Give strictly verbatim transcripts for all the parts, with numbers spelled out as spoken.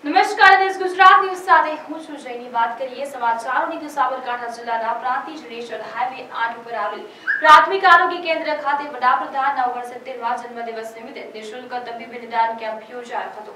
નમસ્કાર, દેશ ગુજરાત ન્યૂઝ સાથે હું છું જયની. વાત કરીએ સમાચારોની તો સાબરકાંઠા જિલ્લાના પ્રાંતિજ નેશનલ હાઈવે આઠ ઉપર આવેલ પ્રાથમિક આરોગ્ય કેન્દ્ર ખાતે વડાપ્રધાનના ઓગણસિત્તેરમા જન્મદિવસ નિમિત્તે નિઃશુલ્ક તબીબી નિદાન કેમ્પ યોજાયો હતો.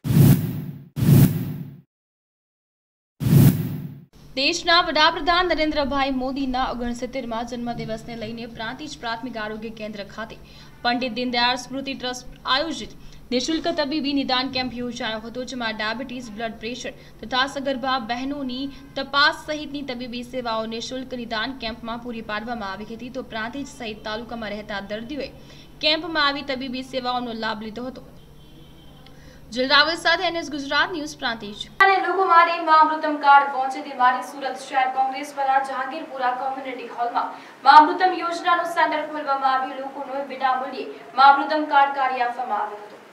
દેશના વડાપ્રધાન નરેન્દ્રભાઈ મોદીના ઓગણસિત્તેરમા જન્મદિવસને લઈને પ્રાંતિજ પ્રાથમિક આરોગ્ય કેન્દ્ર ખાતે પંડિત દીનદયાળ સ્મૃતિ ટ્રસ્ટ આયોજિત નિઃશુલ્ક તબીબી નિદાન કેમ્પ યોજાયો હતો, જેમાં ડાયાબિટીસ, બ્લડ પ્રેશર તથા સગર્ભા બહેનોની તપાસ સહિતની તબીબી સેવાઓ નિઃશુલ્ક નિદાન કેમ્પમાં પૂરી પાડવામાં આવી હતી. તો પ્રાંતિજ સહિત તાલુકામાં રહેતા દર્દીઓએ કેમ્પમાં આવી તબીબી સેવાઓનો લાભ લીધો હતો. જલરાવલ સાથે એનએસ ગુજરાત ન્યૂઝ પ્રાંતિજ. અને લોકો માટે માં અમૃતમ કાર્ડ પહોંચે તે માટે સુરત શહેર કોંગ્રેસ દ્વારા જહાંગીરપુરા કોમ્યુનિટી હોલમાં માં અમૃતમ યોજનાનું સેન્ટર ખોલવામાં આવ્યું. લોકોને વિનામૂલ્યે માં અમૃતમ કાર્ડ કાઢી આપવામાં આવ્યું હતું.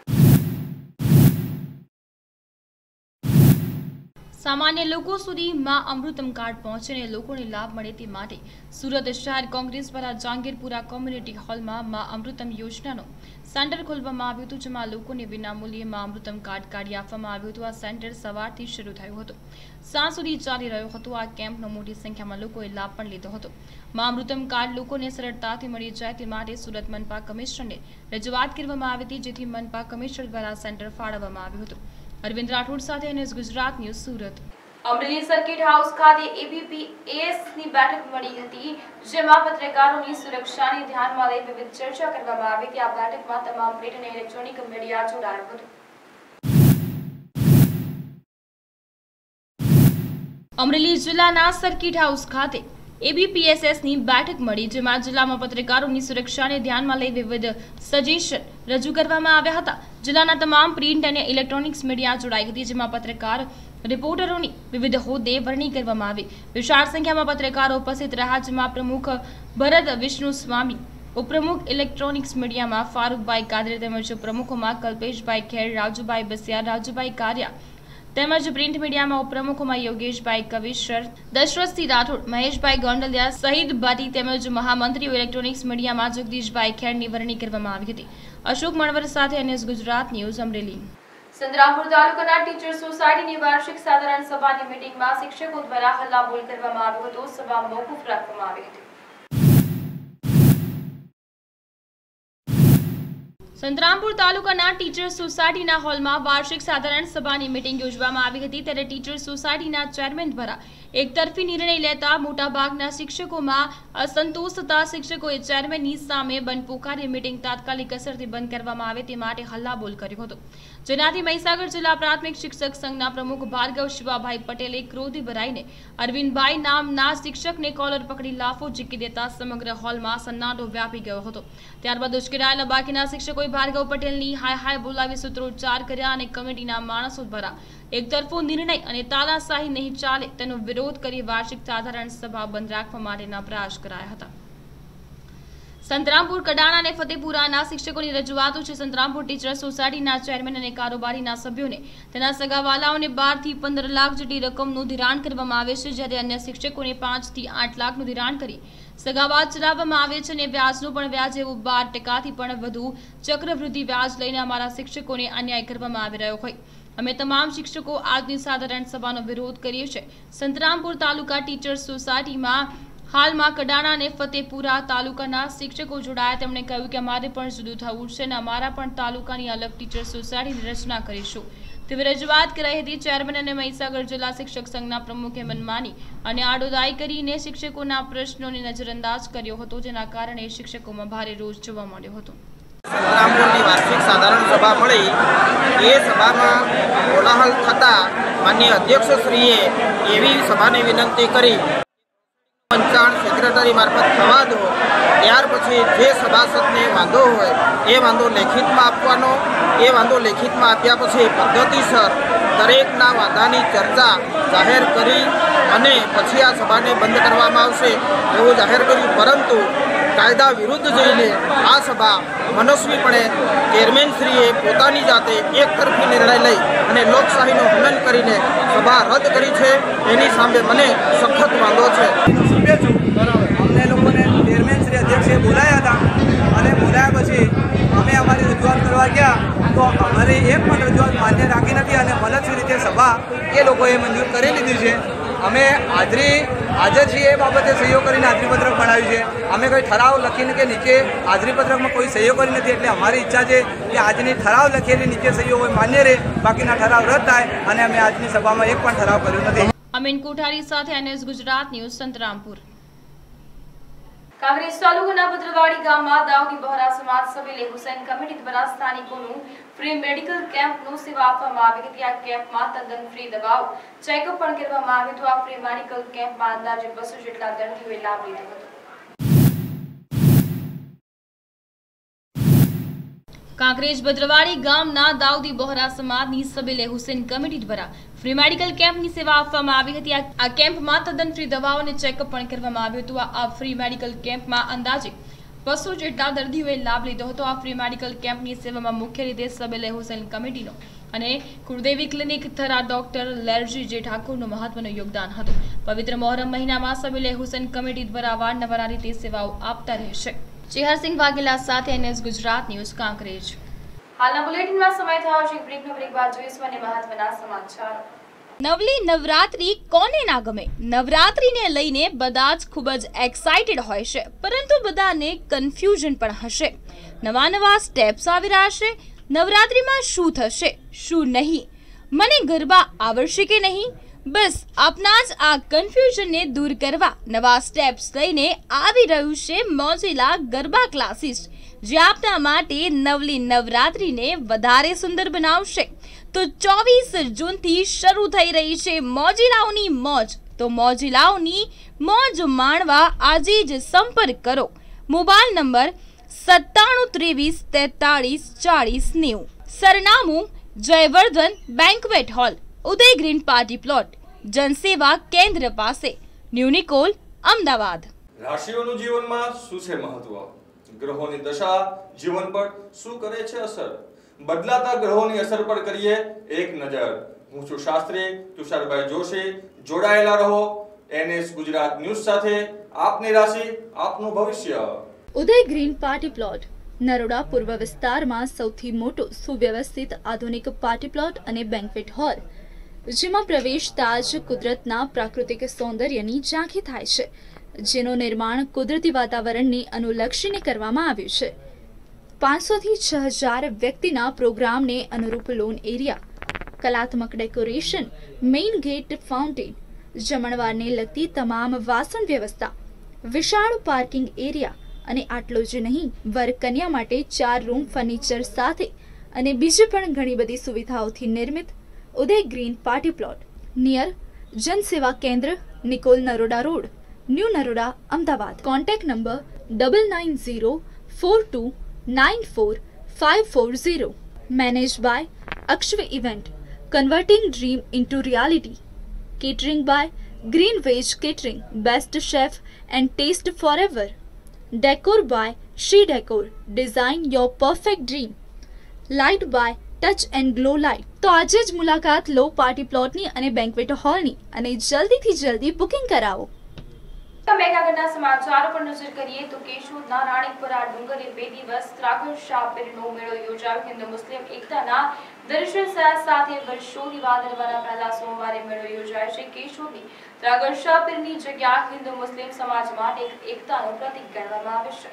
સામાન્ય લોકો સુધી માં અમૃતમ કાર્ડ પહોંચે અને લોકોને લાભ મળે તે માટે સુરત શહેર કોંગ્રેસ દ્વારા જહાંગીરપુરા કોમ્યુનિટી હોલમાં માં અમૃતમ યોજનાનો સેન્ટર ખોલવામાં આવ્યું હતું, જેમાં લોકોને વિનામૂલ્યે માં અમૃતમ કાર્ડ કાઢી આપવામાં આવ્યું હતું. આ સેન્ટર સવારથી શરૂ થયું હતું, સાંજ સુધી ચાલી રહ્યો હતો. આ કેમ્પનો મોટી સંખ્યામાં લોકોએ લાભ પણ લીધો હતો. માં અમૃતમ કાર્ડ લોકોને સરળતાથી મળી જાય તે માટે સુરત મનપા કમિશનરને રજૂઆત કરવામાં આવી હતી, જેથી મનપા કમિશનર દ્વારા સેન્ટર ફાળવવામાં આવ્યું હતું. અરવિંદ રાઠોડ સાથે NS Gujarat news Surat. Amreli circuit house ખાતે એબીપીએસ ની બેઠક મળી હતી, જેમાં પત્રકારોની સુરક્ષાને ધ્યાનમાં લઈ વિવિધ ચર્ચા કરવામાં આવી હતી. આ બેઠકમાં તમામ પ્રિન્ટ અને ઇલેક્ટ્રોનિક મીડિયા જોડાયું હતું. અમરેલી જિલ્લાના સર્કિટ હાઉસ ખાતે એબીપીએસએસની બેઠક મળી, જેમાં જિલ્લામાં પત્રકારોની સુરક્ષાને ધ્યાનમાં લઈ વિવિધ સજેશન રજૂ કરવામાં આવ્યા હતા. જિલ્લાના તમામ પ્રિન્ટ અને ઇલેક્ટ્રોનિક્સ મીડિયા જોડાઈ હતી, જેમાં પત્રકાર રિપોર્ટરોની વિવિધ હોદ્દે વરણી કરવામાં આવી. વિશાળ સંખ્યામાં પત્રકારો ઉપસ્થિત રહ્યા, જેમાં પ્રમુખ ભરત વિષ્ણુ સ્વામી, ઉપપ્રમુખ ઇલેક્ટ્રોનિક્સ મીડિયામાં ફારૂકભાઈ કાદરી તેમજ પ્રમુખોમાં કલ્પેશભાઈ ખેર, રાજુભાઈ બસિયા, રાજુભાઈ કારિયા તેમજ પ્રિન્ટ મીડિયામાં ઉપપ્રમુખોમાં યોગેશભાઈ કવિશ્વર, દશરથસિંહ રાઠોડ, મહેશભાઈ ગોંડલિયા સહિત ભાટી તેમજ મહામંત્રીઓ ઇલેક્ટ્રોનિક્સ મીડિયામાં જગદીશભાઈ ખેરની વરણી કરવામાં આવી હતી. અશોક મણવર સાથે એનએસ ગુજરાત ન્યૂઝ અમરેલી. સંતરામપુર તાલુકાના ટીચર સોસાયટીની વાર્ષિક સાધારણ સભાની મીટિંગમાં શિક્ષકો દ્વારા હલ્લાબોલ કરવામાં આવ્યો હતો. સભા મોકૂફ રાખવામાં આવી હતી. સંતરામપુર તાલુકાના ટીચર સોસાયટીના હોલમાં વાર્ષિક સાધારણ સભાની મીટિંગ યોજવામાં આવી હતી. ત્યારે ટીચર સોસાયટીના ચેરમેન દ્વારા એકતરફી નિર્ણય લેતા મોટાભાગના શિક્ષકોમાં અસંતોષ થતા શિક્ષકોએ ચેરમેનની સામે બંધ પોકારી મીટિંગ તાત્કાલિક અસરથી બંધ કરવામાં આવે તે માટે હલ્લાબોલ કર્યો હતો, જેનાથી મહીસાગર જિલ્લા પ્રાથમિક શિક્ષક સંઘના પ્રમુખ ભાર્ગવ શિવાભાઈ પટેલે ક્રોધી ભરાઈને અરવિંદભાઈ નામના શિક્ષકને કોલર પકડી લાફો ઝીકી દેતા સમગ્ર હોલમાં સન્નાટો વ્યાપી ગયો હતો. ત્યારબાદ ઉશ્કેરાયેલા બાકીના શિક્ષકોએ ભાર્ગવ પટેલની હાય હાય બોલાવી સૂત્રોચ્ચાર કર્યા અને કમિટીના માણસો દ્વારા એકતરફો નિર્ણય અને તાનાશાહી નહીં ચાલે તેનો વિરોધ કરી વાર્ષિક સાધારણ સભા બંધ રાખવા માટેના પ્રયાસ કરાયા હતા. સંતરામપુર, કડાણા અને ફતેપુરાના શિક્ષકોની રજૂઆતો છે. સંતરામપુર ટીચર સોસાયટીના ચેરમેન અને કારોબારીના સભ્યોને તેના સગાવાલાઓને બાર થી પંદર લાખ જેટલી રકમનું ધિરાણ કરવામાં આવે છે, જ્યારે અન્ય શિક્ષકોને પાંચ થી આઠ લાખનું ધિરાણ કરી સગાવાદ ચલાવવામાં આવે છે અને વ્યાજનું પણ વ્યાજ એવું બાર ટકાથી પણ વધુ ચક્રવૃદ્ધિ વ્યાજ લઈને અમારા શિક્ષકોને અન્યાય કરવામાં આવી રહ્યો હોય. અમે તમામ શિક્ષકો આજની સાધારણ સભાનો વિરોધ કરીએ છીએ. સંતરામપુર તાલુકા ટીચર સોસાયટીમાં હાલમાં કડાણા અને ફતેપુરા તાલુકાના શિક્ષકો જોડાયા. તેમણે કહ્યું કે અમારે પણ જુદું થવું છે અને અમારા પણ તાલુકાની અલગ ટીચર સોસાયટીની રચના કરીશું તેવી રજૂઆત કરાઈ હતી. ચેરમેન અને મહીસાગર જિલ્લા શિક્ષક સંઘના પ્રમુખે મનમાની અને આડોદાઈ કરીને શિક્ષકોના પ્રશ્નોને નજરઅંદાજ કર્યો હતો, જેના કારણે શિક્ષકોમાં ભારે રોષ જોવા મળ્યો હતો. સંતરામપુરની વાર્ષિક સાધારણ સભા મળી, એ સભામાં કોલાહલ થતાં માન્ય અધ્યક્ષશ્રીએ એવી સભાને વિનંતી કરી પંચાણ સેક્રેટરી મારફત થવા દો, ત્યાર પછી જે સભાસદને વાંધો હોય એ વાંધો લેખિતમાં આપવાનો. એ વાંધો લેખિતમાં આપ્યા પછી પદ્ધતિસર દરેકના વાંધાની ચર્ચા જાહેર કરી અને પછી આ સભાને બંધ કરવામાં આવશે એવું જાહેર કર્યું. પરંતુ કાયદા વિરુદ્ધ જઈને આ સભા મનસ્વીપણે ચેરમેનશ્રીએ પોતાની જાતે એકતરફી નિર્ણય લઈ અને લોકશાહીનો હનન કરીને સભા રદ કરી છે. એની સામે મને સખત વાંધો છે. અમને લોકોને ચેરમેનશ્રી અધ્યક્ષે બોલાયા હતા અને બોલાયા પછી અમે અમારી રજૂઆત કરવા ગયા તો અમારી એક પણ રજૂઆત માન્ય રાખી નથી અને મનસ્વી રીતે સભા એ લોકોએ મંજૂર કરી લીધી છે. અમે હાજરી હાજર છીએ એ બાબતે સહીઓ કરીને હાજરીપત્રક બનાવ્યું છે. અમે કોઈ ઠરાવ લખીને કે નીચે હાજરીપત્રકમાં કોઈ સહીઓ કરી નથી, એટલે અમારી ઈચ્છા છે કે આજની ઠરાવ લખેલી નીચે સહીઓ હોય માન્ય રહે, બાકીના ઠરાવ રદ થાય, અને અમે આજની સભામાં એક પણ ઠરાવ કર્યો નથી. અમીન કોઠારી સાથે એનએસ ગુજરાત ન્યૂઝ સંતરામપુર. કાંકરેજ તાલુકાના ભદ્રવાડી ગામમાં દાઉદી બહોરા સમાજ સભ્ય હુસૈન કમિટી દ્વારા સ્થાનિકોનું ફ્રી મેડિકલ કેમ્પનું સેવા આપવામાં આવી હતી. આ કેમ્પમાં તદ્દન ફ્રી દવાઓ ચેકઅપ પણ કરવામાં આવ્યું હતું. આ ફ્રી મેડિકલ કેમ્પમાં અંદાજે બસો જેટલા દર્દીઓએ લાભ લીધો હતો. કાંકરેજ ભદ્રવાડી ગામના દાઉદી બહોરા સમાજની સબીલે હુસૈન કમિટી દ્વારા ફ્રી મેડિકલ કેમ્પની સેવા આપવામાં આવી હતી. આ કેમ્પમાં તદ્દન ફ્રી દવાઓ અને ચેકઅપ પણ કરવામાં આવ્યું હતું. આ ફ્રી મેડિકલ કેમ્પમાં અંદાજે બસો જેટલા દર્દીઓએ લાભ લીધો હતો. આ ફ્રી મેડિકલ કેમ્પની સેવામાં મુખ્ય રીતે સબીલે હુસૈન કમિટીનો અને કુળદેવી ક્લિનિક થરા ડોક્ટર લેરજી જે ઠાકોરનું મહત્વનું યોગદાન હતું. પવિત્ર મોહરમ મહિનામાં સબીલે હુસૈન કમિટી દ્વારા અવારનવાર આ રીતે સેવાઓ આપતા રહેશે. ચેહરસિંહ વાઘેલા સાથે એનએસ ગુજરાત ન્યૂઝ કાંકરેજ. હાલના બુલેટિનમાં સમય થયો છે બ્રેકનો. બ્રેક બાદ જોઈશું અને મહત્વના સમાચાર. નવલી નવરાત્રી કોને ના ગમે? નવરાત્રીને લઈને બધા જ ખૂબ જ એક્સાઇટેડ હોય છે, પરંતુ બધાને કન્ફ્યુઝન પણ હશે. નવા નવા સ્ટેપ્સ આવી રહ્યા છે. નવરાત્રીમાં શું થશે, શું નહીં? મને ગરબા આવડશે કે નહીં? બસ આપના જ આ કન્ફ્યુઝનને દૂર કરવા નવા સ્ટેપ્સ લઈને આવી રહ્યું છે મોજીલા ગરબા ક્લાસીસ, જે આપના માટે નવલી નવરાત્રીને વધારે સુંદર બનાવશે. તો ચોવીસ જૂનથી શરૂ થઈ રહી છે મોજીલાઓની મોજ. તો મોજીલાઓની મોજ માણવા આજે જ સંપર્ક કરો. મોબાઈલ નંબર સત્તાણું ત્રેવીસ તેતાળીસ ચાળીસ નેવું. સરનામું જયવર્ધન બેન્ક્વેટ હોલ, ઉદય ગ્રીન પાર્ટી પ્લોટ, જનસેવા કેન્દ્ર પાસે, ન્યુનિકોલ, અમદાવાદ. રાશિઓનું જીવનમાં શું છે મહત્વ? ગ્રહોની દશા જીવન પર શું કરે છે અસર? બદલાતા ગ્રહોની અસર પર કરીએ એક નજર. હું છું શાસ્ત્રી તુષારભાઈ જોશી. જોડાયેલા રહો એનએસ ગુજરાત ન્યૂઝ સાથે. આપની રાશિ આપનું ભવિષ્ય. Uday green party plot Naroda પૂર્વ વિસ્તારમાં સૌથી મોટો સુવ્યવસ્થિત આધુનિક પાર્ટી પ્લોટ અને બેન્ક્વેટ હોલ, જેમાં પ્રવેશતા જ કુદરતના પ્રાકૃતિક સૌંદર્યની ઝાંખી થાય છે, જેનું નિર્માણ કુદરતી વાતાવરણને અનુલક્ષીને કરવામાં આવ્યું છે. પાંચસો થી છ હજાર વ્યક્તિના પ્રોગ્રામને અનુરૂપ લોન એરિયા, કલાત્મક ડેકોરેશન, મેઇન ગેટ, ફાઉન્ટેન, જમણવારને લગતી તમામ વાસણ વ્યવસ્થા, વિશાળ પાર્કિંગ એરિયા અને આટલો જ નહીં, વર કન્યા માટે ચાર રૂમ ફર્નિચર સાથે અને બીજી પણ ઘણી બધી સુવિધાઓથી નિર્મિત Uday green party plot near Jansewa Kendra, Nikol, Naroda road, new Naroda, Ahmedabad. Contact number double nine zero four two nine four five four zero. Manage by Akshav event, converting dream into reality. Catering by green veg catering, best chef and taste forever. Decor by Shri decor, design your perfect dream. Light by touch and glow light. તો આજે જ મુલાકાત લો party પ્લોટની અને banquet હોલની અને જલ્દીથી જલ્દી booking કરાવો. મેઘાગઢના સમાચારો પર નજર કરીએ તો કેશોદના રાણીપરા ડુંગરે બે દિવસ ત્રાગર શાહ પીરનો મેળો યોજાયો. હિન્દુ મુસ્લિમ એકતાના દર્શન સાથે વર્ષોથી ભાદરવાના પહેલા સોમવારે મેળો યોજાય છે. કેશોદની ત્રાગર શાહ પીરની જગ્યા હિન્દુ મુસ્લિમ સમાજ માટે એકતાનું પ્રતીક ગણવામાં આવે છે.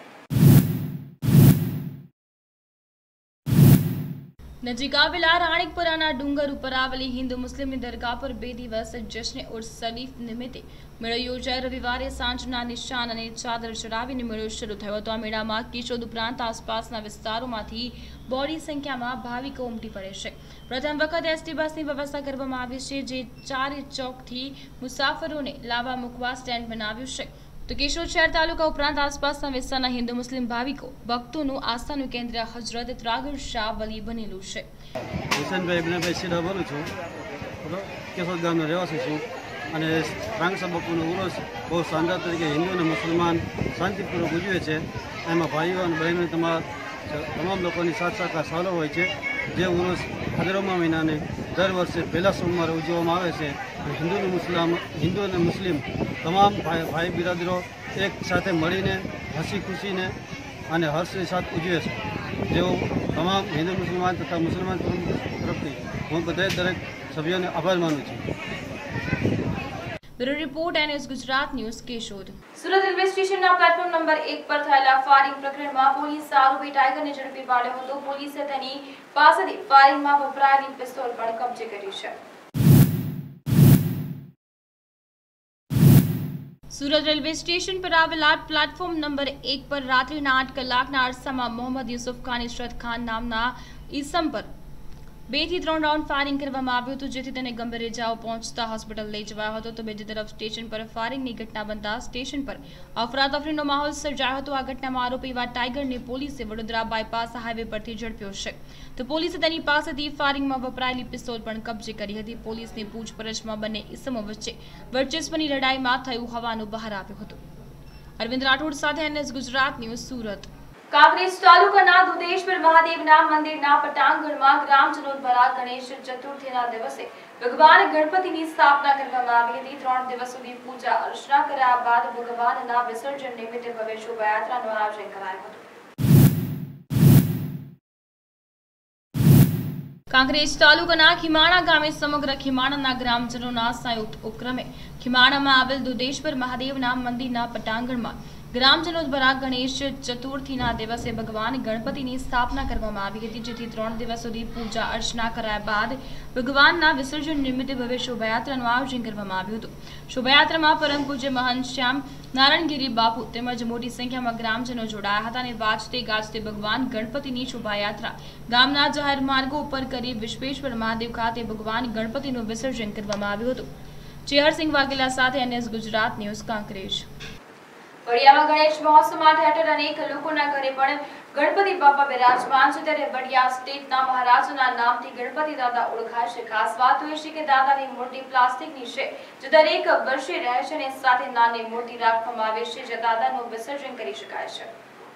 નજીક આવેલા રાણીપરાના ડુંગર ઉપર આવેલી હિન્દુ મુસ્લિમની દરગાહ પર બે દિવસ જશ્ન ઉર્સ શરીફ નિમિત્તે મેળો યોજાય. રવિવારે સાંજના નિશાન અને ચાદર ચડાવીને મેળો શરૂ થયો હતો. આ મેળામાં કેશોદ ઉપરાંત આસપાસના વિસ્તારોમાંથી બોડી સંખ્યામાં ભાવિકો ઉમટી પડે છે. પ્રથમ વખત એસટી બસની વ્યવસ્થા કરવામાં આવી છે, જે ચારે ચોકથી મુસાફરોને લાવવા મૂકવા સ્ટેન્ડ બનાવ્યું છે. તો કેશોદ શહેર તાલુકા ઉપરાંત આસપાસના વિસ્તારના હિન્દુ મુસ્લિમ ભાવિકો ભક્તોનું આસ્થાનું કેન્દ્ર હજરત ત્રાગર શાહ વલી બનેલું છે. હુસેનભાઈ અભિનયભાઈ સીધા બોલું છું. કેશોદ ગામનો રહેવાસી છું અને ત્રાંગસા બાપુનો ઉર્સ બહુ શાનદાર તરીકે હિન્દુ અને મુસલમાન શાંતિપૂર્વક ઉજવે છે. એમાં ભાઈઓ અને બહેનો તમારા તમામ લોકોની સાથ સાકાર સારો હોય છે. જે ઉર્સ ભાદરવા મહિનાને દર વર્ષે પહેલા સોમવારે ઉજવવામાં આવે છે. હિન્દુ અને મુસ્લિમ હિન્દુ અને મુસ્લિમ તમામ ભાઈ ભાઈ બિરાદરો એક સાથે મળીને હસી ખુશીને અને હર્ષની સાથે ઉજવે છે. જેઓ તમામ હિન્દુ મુસલમાન તથા મુસલમાન તરફથી હું બધા દરેક સભ્યોને આભાર માનું છું. Bureau report NS Gujarat news Keshod. Surat railway સ્ટેશનના પ્લેટફોર્મ નંબર એક પર થયેલા ફાયરિંગ પ્રકરણમાં પોલીસે આરોપી ટાઈગરને ઝડપી પાડ્યો હતો. પોલીસે તેની પાસેથી ફાયરિંગમાં વપરાયેલી પિસ્તોલ પણ કબજે કરી છે. સુરત રેલવે સ્ટેશન પર આવેલા પ્લેટફોર્મ નંબર એક પર રાત્રિના આઠ કલાકના અરસામાં મોહમ્મદ યુસુફ ખાન ઇશરત ખાન નામના ઈસમ પર બે થી ત્રણ રાઉન્ડ ફાયરિંગ કરવામાં આવ્યું હતું, જેથી તેને ગંભીર ઇજાઓ પહોંચતા હોસ્પિટલ લઈ જવાયો હતો. તો બીજી તરફ સ્ટેશન પર ફાયરિંગની ઘટના બનતા સ્ટેશન પર અફરાતફરીનો માહોલ સર્જાયો હતો. આ ઘટનામાં આરોપી એવા ટાઈગરને પોલીસે વડોદરા બાયપાસ હાઈવે પરથી ઝડપ્યો છે. તો પોલીસે તેની પાસેથી ફાયરિંગમાં વપરાયેલી પિસ્તોલ પણ કબજે કરી હતી. પોલીસની પૂછપરછમાં બંને ઇસમો વચ્ચે વર્ચસ્વની લડાઈમાં થયું હોવાનું બહાર આવ્યું હતું. અરવિંદ રાઠોડ સાથે એનએસ ગુજરાત ન્યૂઝ સુરત. કાંકરેજ તાલુકાના દુધેશ્વર મહાદેવના મંદિરના પટાંગણમાં ગ્રામજનો દ્વારા ગણેશ ચતુર્થીના દિવસે ભગવાન ગણપતિની સ્થાપના કરવામાં આવી હતી. ત્રણ દિવસ સુધી પૂજા અર્ચના કર્યા બાદ ભગવાનના વિસર્જન નિમિત્તે ભવ્ય શોભાયાત્રાનું આયોજન કરાયું હતું. કાંકરેજ તાલુકાના ખીમાણા ગામે સમગ્ર ખીમાણાના ગ્રામજનોના સંયુક્ત ઉપક્રમે ખીમાણામાં આવેલ દુધેશ્વર મહાદેવના મંદિરના પટાંગણમાં ગ્રામજનો દ્વારા ગણેશ ચતુર્થીના દિવસે ભગવાન ગણપતિની સ્થાપના કરવામાં આવી હતી, જેથી ત્રણ દિવસ સુધી પૂજા અર્ચના કરાયા બાદ ભગવાનના વિસર્જન નિમિત્તે ભવ્ય શોભાયાત્રાનું આયોજન કરવામાં આવ્યું હતું. શોભાયાત્રામાં પરમ પૂજ્ય મહંત શ્યામ નારાયણગીરી બાપુ તેમજ મોટી સંખ્યામાં ગ્રામજનો જોડાયા હતા અને વાજતે ગાજતે ભગવાન ગણપતિની શોભાયાત્રા ગામના જાહેર માર્ગો ઉપર કરી વિશ્વેશ્વર મહાદેવ ખાતે ભગવાન ગણપતિનું વિસર્જન કરવામાં આવ્યું હતું. ચેહરસિંહ વાઘેલા સાથે એનએસ ગુજરાત ન્યૂઝ કાંકરેજ. વડિયામાં ગણેશ મહોત્સવમાં ઠેર ઠેર અનેક લોકોના ઘરે પણ ગણપતિ બાપા બિરાજમાન છે. ત્યારે વડિયા સ્ટેટના મહારાજના નામથી ગણપતિ દાદા ઓળખાય છે. ખાસ વાત એ છે કે દાદાની મૂર્તિ પ્લાસ્ટિકની છે, જે દરેક વર્ષે રહે છે અને સાથે નાની મૂર્તિ રાખવામાં આવે છે, જે દાદાનું વિસર્જન કરી શકાય છે.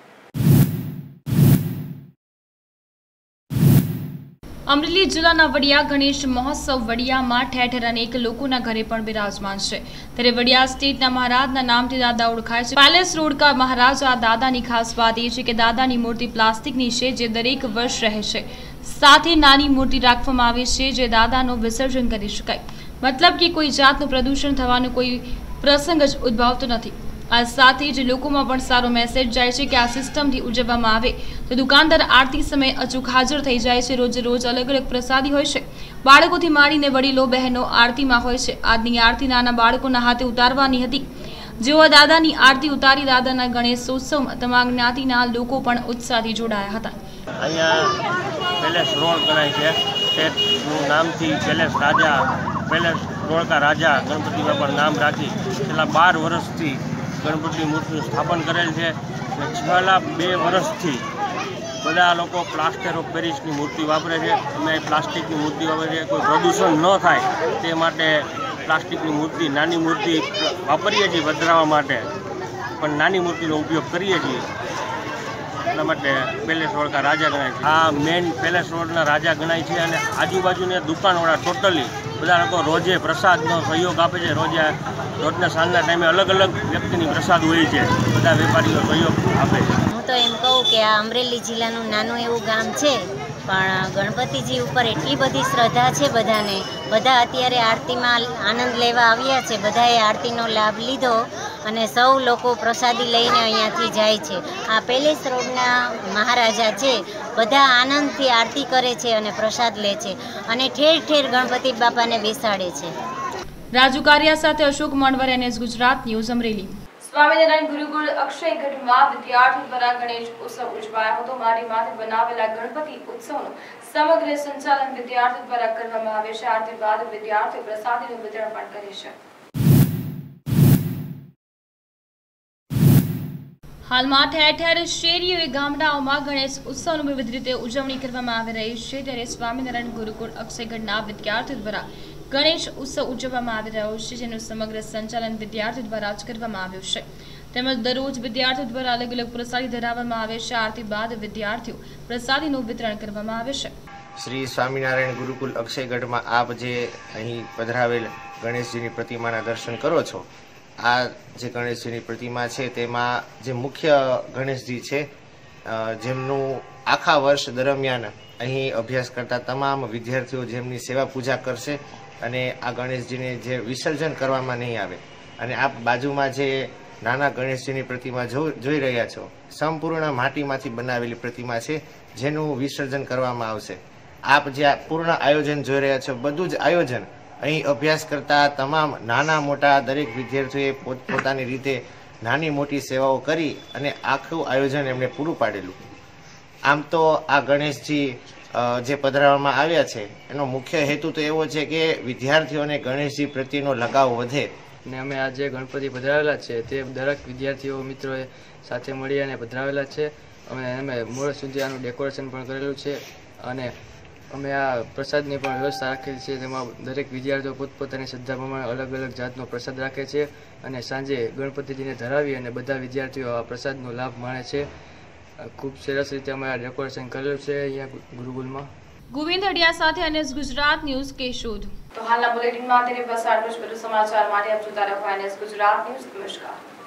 અમરેલી જિલ્લાના વડિયા ગણેશ મહોત્સવ વડિયામાં ઠેર ઠેર અનેક લોકોના ઘરે પણ બિરાજમાન છે. ત્યારે વડિયા સ્ટેટના મહારાજના નામથી દાદા ઓળખાય છે. પેલેસ રોડ કા મહારાજા દાદાની ખાસ વાત એ છે કે દાદાની મૂર્તિ પ્લાસ્ટિકની છે, જે દરેક વર્ષ રહે છે. સાથે નાની મૂર્તિ રાખવામાં આવે છે, જે દાદાનું વિસર્જન કરી શકાય. મતલબ કે કોઈ જાતનું પ્રદૂષણ થવાનો કોઈ પ્રસંગ જ ઉદ્ભવતો નથી. આ સાથે જ લોકોમાં પણ સારો મેસેજ જાય છે કે આ સિસ્ટમથી ઉજવવામાં આવે તો દુકાનદાર આરતી સમયે અચૂક હાજર થઈ જાય છે. રોજ રોજ અલગ અલગ પ્રસાદી હોય છે. બાળકોથી માંડીને વડીલો બહેનો આરતીમાં હોય છે. આજની આરતી નાના બાળકોના હાથે ઉતારવાની હતી, જેઓ દાદાની આરતી ઉતારી દાદાના ગણેશોત્સવમાં તમામ જ્ઞાતિના લોકો પણ ઉત્સાહથી જોડાયા હતા. અહીંયા પેલેસ રોડ ગણાય છે. તેનું નામથી પેલેસ રાજા પેલેસ રોડકા રાજા ગણપતિ બાપાનું નામ રાખી છેલ્લા બાર વર્ષથી ગણપતિ મૂર્તિનું સ્થાપન કરેલ છે. છેલ્લા બે વર્ષથી બધા લોકો પ્લાસ્ટર ઓફ પેરિસની મૂર્તિ વાપરે છે. અમે પ્લાસ્ટિકની મૂર્તિ વાપરે છે. કોઈ પ્રદૂષણ ન થાય તે માટે પ્લાસ્ટિકની મૂર્તિ નાની મૂર્તિ વાપરીએ છીએ વધારવા માટે, પણ નાની મૂર્તિનો ઉપયોગ કરીએ છીએ. એટલા માટે પેલેસ રોડકા રાજા ગણાય છે. આ મેઇન પેલેસ રોડના રાજા ગણાય છે. અને આજુબાજુની દુકાનવાળા ટોટલી બધા લોકો રોજે પ્રસાદનો સહયોગ આપે છે. રોજે રોજના સાંજના ટાઈમે અલગ અલગ વ્યક્તિની પ્રસાદ હોય છે. બધા વેપારીઓ સહયોગ આપે છે. હું તો એમ કહું કે આ અમરેલી જિલ્લાનું નાનું એવું ગામ છે, પણ ગણપતિજી ઉપર એટલી બધી શ્રદ્ધા છે બધાને. બધા અત્યારે આરતીમાં આનંદ લેવા આવ્યા છે. બધાએ આરતીનો લાભ લીધો અને સૌ લોકો પ્રસાદી લઈને અહીંયાથી જાય છે. આ પેલેસ રોડના મહારાજા છે, બધા આનંદથી આરતી કરે છે અને પ્રસાદ લે છે અને ઠેર ઠેર ગણપતિ બાપાને બેસાડે છે. રાજુ કારિયા સાથે અશોક માંડવર, એનએસ ગુજરાત ન્યૂઝ અમરેલી. સ્વામિનારાયણ ગુરુકુળ અક્ષયગઢમાં વિદ્યાર્થીઓ દ્વારા ગણેશ ઉત્સવ ઉજવાયો હતો. મારી માથે બનાવેલા ગણપતિ ઉત્સવનું સમગ્ર સંચાલન વિદ્યાર્થીઓ દ્વારા કરવામાં આવે છે. આરતી બાદ વિદ્યાર્થીઓ પ્રસાદીનું વિતરણ પણ કરે છે. હાલમાં ઠેર ઠેર શેરીઓ ગામડાઓમાં ગણેશ ઉત્સવની વિવિધ રીતે ઉજવણી કરવામાં આવી રહી છે. ત્યારે સ્વામિનારાયણ ગુરુકુળ અક્ષયગઢના વિદ્યાર્થીઓ દ્વારા ગણેશ ઉત્સવ ઉજવવામાં આવી રહ્યો છે, જેનું સમગ્ર સંચાલન વિદ્યાર્થીઓ દ્વારા જ કરવામાં આવ્યું છે. તેમજ દરરોજ વિદ્યાર્થીઓ દ્વારા અલગ અલગ પ્રસાદી ધરાવવામાં આવે છે. આરતી બાદ વિદ્યાર્થીઓ પ્રસાદીનું વિતરણ કરવામાં આવે છે. શ્રી સ્વામિનારાયણ ગુરુકુલ અક્ષયગઢમાં આપ જે અહીં પધરાવેલ ગણેશજીની પ્રતિમાના દર્શન કરો છો, આ જે ગણેશજીની પ્રતિમા છે તેમાં જે મુખ્ય ગણેશજી છે, જેમનું આખા વર્ષ દરમિયાન અહીં અભ્યાસ કરતા તમામ વિદ્યાર્થીઓ જેમની સેવા પૂજા કરશે અને આ ગણેશજીને જે વિસર્જન કરવામાં નહીં આવે. અને આપ બાજુમાં જે નાના ગણેશજીની પ્રતિમા જોઈ રહ્યા છો, સંપૂર્ણ માટીમાંથી બનાવેલી પ્રતિમા છે, જેનું વિસર્જન કરવામાં આવશે. આપ જે આ પૂર્ણ આયોજન જોઈ રહ્યા છો, બધું જ આયોજન અહીં અભ્યાસ કરતા તમામ નાના મોટા દરેક વિદ્યાર્થીઓએ પોતપોતાની રીતે નાની મોટી સેવાઓ કરી અને આખું આયોજન એમને પૂરું પાડેલું. આમ તો આ ગણેશજી જે પધરાવવામાં આવ્યા છે એનો મુખ્ય હેતુ તો એવો છે કે વિદ્યાર્થીઓને ગણેશજી પ્રત્યેનો લગાવ વધે. ને અમે આ જે ગણપતિ પધરાવેલા છે તે દરેક વિદ્યાર્થીઓ મિત્રોએ સાથે મળી અને પધરાવેલા છે. અમે અમે મોડે સુધી આનું ડેકોરેશન પણ કરેલું છે અને અમે આ પ્રસાદની પણ વ્યવસ્થા રાખેલી છે. તેમાં દરેક વિદ્યાર્થીઓ પોતપોતાની શ્રદ્ધા પ્રમાણે અલગ અલગ જાતનો પ્રસાદ રાખે છે અને સાંજે ગણપતિજીને ધરાવી અને બધા વિદ્યાર્થીઓ આ પ્રસાદનો લાભ માણે છે. ખૂબ સરસ રીતે અમે આ ડેકોરેશન કરેલું છે અહીંયા ગુરુકુલમાં. ગોવિંદ હડિયા સાથે એનએસ ગુજરાત ન્યૂઝ કેશોદ. તો હાલના બુલેટિનમાં તેની બસ આટલું જ. વધુ સમાચાર માટે આપ જોતા રહો એનએસ ગુજરાત ન્યૂઝ. નમસ્કાર.